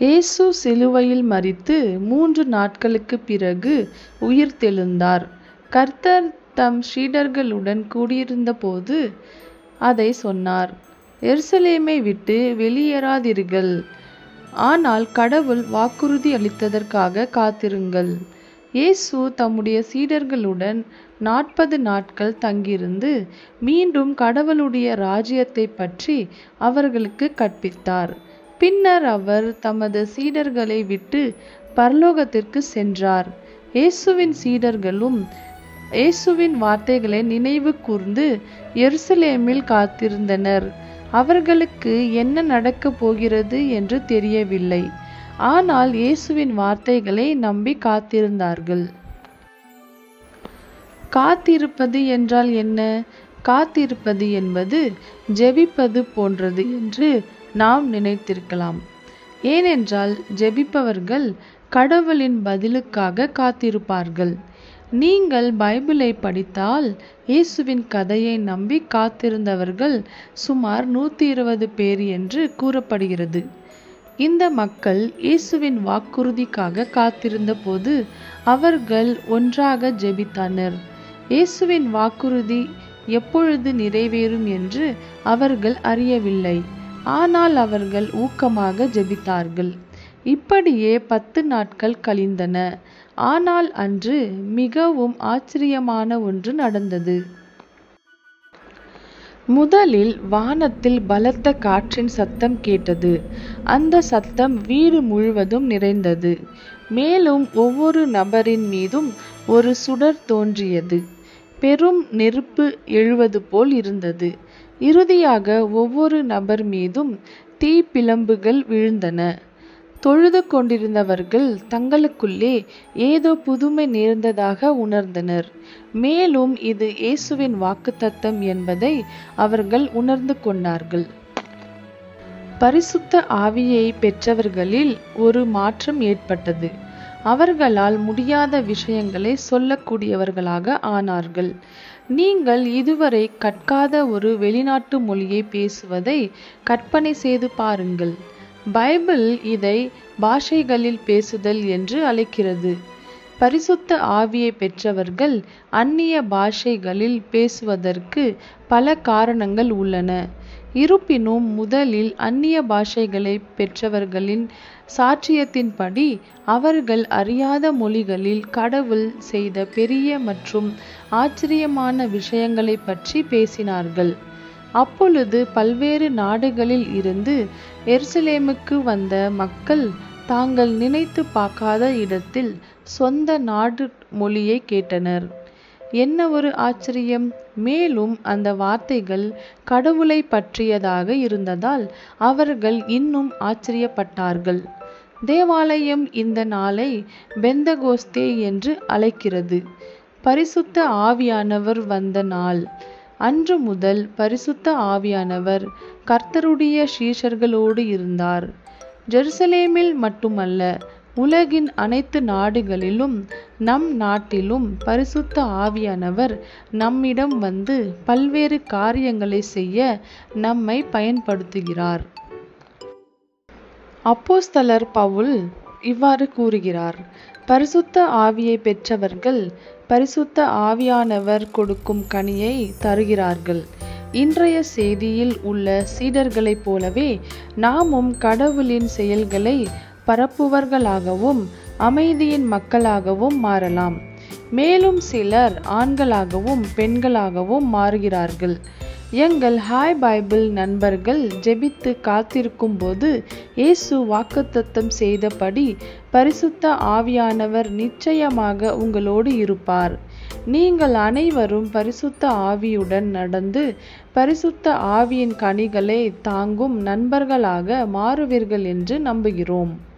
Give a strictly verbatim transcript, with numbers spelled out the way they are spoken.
இயேசு சிலுவையில் மரித்து மூன்று நாட்களுக்கு பிறகு உயிர்த்தெழுந்தார். கர்த்தர் தம் சீடர்களுடன் கூடியிருந்த போது அதை சொன்னார். எருசலேமை விட்டு வெளியேறாதீர்கள், ஆனால் கடவுள் வாக்குறுதி அளித்ததற்காக காத்திருங்கள். இயேசு தம்முடைய சீடர்களுடன் நாற்பது நாட்கள் தங்கியிருந்து மீண்டும் கடவுளுடைய ராஜ்யத்தை பற்றி அவர்களுக்கு கற்பித்தார். பின்னர் அவர் தமது சீடர்களை விட்டு பரலோகத்திற்கு சென்றார். இயேசுவின் சீடர்களும் இயேசுவின் வார்த்தைகளை நினைவு கூர்ந்து எருசலேமில் காத்திருந்தனர். அவர்களுக்கு என்ன நடக்கப் போகிறது என்று தெரியவில்லை. ஆனால் இயேசுவின் வார்த்தைகளை நம்பி காத்திருந்தார்கள். காத்திருப்பது என்றால் என்ன? காத்திருப்பது என்பது ஜெபிப்பது போன்றது என்று நாம் நினைத்திருக்கலாம். ஏனென்றால் ஜெபிப்பவர்கள் கடவுளின் பதிலுக்காக காத்திருப்பார்கள். நீங்கள் பைபிளை படித்தால் இயேசுவின் கதையை நம்பி காத்திருந்தவர்கள் சுமார் நூற்றி இருபது பேர் என்று கூறப்படுகிறது. இந்த மக்கள் இயேசுவின் வாக்குறுதிக்காக காத்திருந்த போது அவர்கள் ஒன்றாக ஜெபித்தனர். இயேசுவின் வாக்குறுதி எப்பொழுது நிறைவேறும் என்று அவர்கள் அறியவில்லை. ஆனால் அவர்கள் ஊக்கமாக ஜெபித்தார்கள். இப்படியே பத்து நாட்கள் கழிந்தன. ஆனால் அன்று மிகவும் ஆச்சரியமான ஒன்று நடந்தது. முதலில் வானத்தில் பலத்த காற்றின் சத்தம் கேட்டது. அந்த சத்தம் வீடு முழுவதும் நிறைந்தது. மேலும் ஒவ்வொரு நபரின் மீதும் ஒரு சுடர் தோன்றியது. பெரும் நெருப்பு எழுவது போல் இருந்தது. இறுதியாக ஒவ்வொரு நபர் மீதும் தீப்பிழம்புகள் விழுந்தன. தொழுது கொண்டிருந்தவர்கள் தங்களுக்குள்ளே ஏதோ புதுமை நேர்ந்ததாக உணர்ந்தனர். மேலும் இது இயேசுவின் வாக்குத்தத்தம் என்பதை அவர்கள் உணர்ந்து கொண்டார்கள். பரிசுத்த ஆவியை பெற்றவர்களில் ஒரு மாற்றம் ஏற்பட்டது. அவர்களால் முடியாத விஷயங்களை சொல்லக்கூடியவர்களாக ஆனார்கள். நீங்கள் இதுவரை கற்காத ஒரு வெளிநாட்டு மொழியை பேசுவதை கற்பனை செய்து பாருங்கள். பைபிள் இதை பாஷைகளில் பேசுதல் என்று அழைக்கிறது. பரிசுத்த ஆவியை பெற்றவர்கள் அந்நிய பாஷைகளில் பேசுவதற்கு பல காரணங்கள் உள்ளன. இருப்பினும் முதலில் அந்நிய பாஷைகளை பெற்றவர்களின் சாட்சியத்தின்படி அவர்கள் அறியாத மொழிகளில் கடவுள் செய்த பெரிய மற்றும் ஆச்சரியமான விஷயங்களை பற்றி பேசினார்கள். அப்பொழுது பல்வேறு நாடுகளில் இருந்து எருசலேமுக்கு வந்த மக்கள் தாங்கள் நினைத்து பார்க்காத இடத்தில் சொந்த நாடு மொழியை கேட்டனர். என்ன ஒரு ஆச்சரியம்! மேலும் அந்த வார்த்தைகள் கடவுளை பற்றியதாக இருந்ததால் அவர்கள் இன்னும் ஆச்சரியப்பட்டார்கள். தேவாலயம் இந்த நாளை பெந்தகோஸ்தே என்று அழைக்கிறது. பரிசுத்த ஆவியானவர் வந்த நாள். அன்று முதல் பரிசுத்த ஆவியானவர் கர்த்தருடைய சீஷர்களோடு இருந்தார். ஜெருசலேமில் மட்டுமல்ல, உலகின் அனைத்து நாடுகளிலும் நம் நாட்டிலும் பரிசுத்த ஆவியானவர் நம்மிடம் வந்து பல்வேறு காரியங்களை செய்ய நம்மை பயன்படுத்துகிறார். அப்போஸ்தலர் பவுல் இவ்வாறு கூறுகிறார். பரிசுத்த ஆவியை பெற்றவர்கள் பரிசுத்த ஆவியானவர் கொடுக்கும் கனியை தருகிறார்கள். இன்றைய செய்தியில் உள்ள சீடர்களைப் போலவே நாமும் கடவுளின் செயல்களை பரப்புவர்களாகவும் அமைதியின் மக்களாகவும் மாறலாம். மேலும் சிலர் ஆண்களாகவும் பெண்களாகவும் மாறுகிறார்கள். எங்கள் ஹாய் பைபிள் நண்பர்கள் ஜெபித்து காத்திருக்கும் போது இயேசு வாக்குத்தத்தம் செய்தபடி பரிசுத்த ஆவியானவர் நிச்சயமாக உங்களோடு இருப்பார். நீங்கள் அனைவரும் பரிசுத்த ஆவியுடன் நடந்து பரிசுத்த ஆவியின் கனிகளை தாங்கும் நண்பர்களாக மாறுவீர்கள் என்று நம்புகிறோம்.